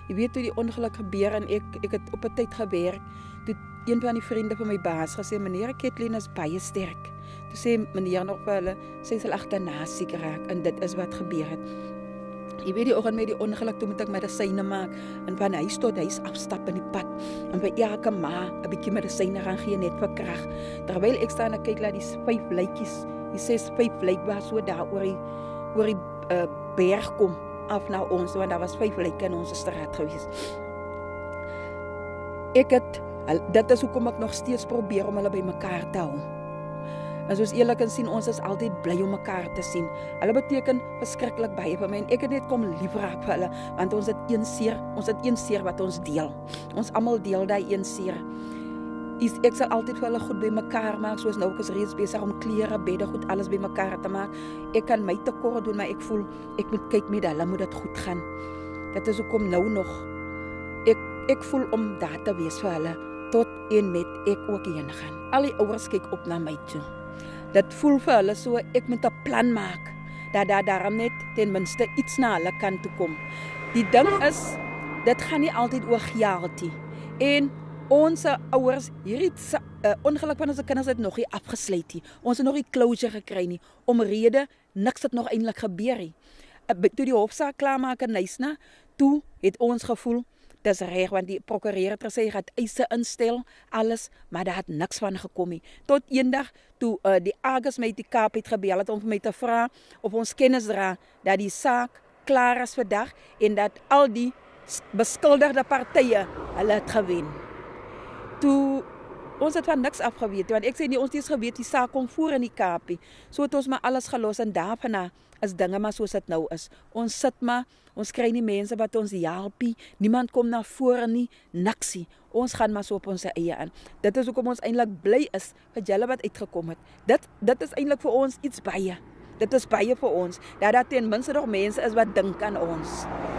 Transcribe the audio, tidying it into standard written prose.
Jy weet toe die ongeluk gebeur en ek het op 'n tyd gewerk. Toe een van die vriende van my baas gesê, meneer Kathleen is baie sterk. Toe sê meneer nog vir hulle, sy sal agterna siek raak en dit is wat gebeur het. Jy weet die oggend met die ongeluk, toe moet ek medisyne maak en van huis tot huis afstap in die pad en by elke ma 'n bietjie medisyne gaan gee net vir krag. Terwyl ek staan en kyk dat die 5 lykies, die 5 lyk so daar oor die berg kom af na ons, want daar was 5 lyke in ons straat gewees. Dit is hoekom ek nog steeds probeer om hulle by mekaar te hou. En soos eerlik kan sien, ons is altyd bly om mekaar te sien. Hulle beteken verskriklik baie vir my en ek het net kom liefraak vir hulle, want ons het een seer wat ons deel. Ons almal deel daai een seer. Ek sal altyd vir hulle goed by mekaar maak, soos nou ek is reeds besig om klere, bedde, goed, alles by mekaar te maak. Ek kan my tekort doen, maar ek voel, ek moet kyk met hulle, moet dit goed gaan. Dit is hoekom nou nog, ek voel om daar te wees vir hulle, tot en met ek ook heen gaan. Al die ouers kyk op na my toe. Dit voel vir hulle so, ek moet 'n plan maak, dat daar daarom net ten minste iets na hulle kan toe kom. Die ding is, dit gaan nie altyd oor geld nie. En ons ouers, hierdie ongeluk van ons kinders het nog nie afgesluit nie. Ons het nog nie closure gekry nie, omrede niks het nog eintlik gebeur nie. Toe die hofsaak klaarmaak in Nysna, toe het ons gevoel, dis reg, want die prokureur het gesê, hy gaan eise instel, alles, maar daar het niks van gekom nie. Tot eendag, toe die Argus my die Kaap het gebel het om vir my te vra, of ons kennis dra, dat die saak klaar is vandag, en dat al die beskuldigde partye, hulle het gewen. Toe, ons het van niks afgeweet, want ek sê nie, ons het geweet, die saak kom voor in die Kaapie, so het ons maar alles gelos, en daarna is dinge maar soos dit nou is. Ons sit maar, ons kry nie mense wat ons helpie, niemand kom na vore nie, niksie. Ons gaan maar so op ons eie aan. Dit is hoekom ons eintlik bly is, vir julle wat uitgekom het. Dit is eintlik vir ons iets baie. Dit is baie vir ons, dat daar ten minste nog mense is wat dink aan ons.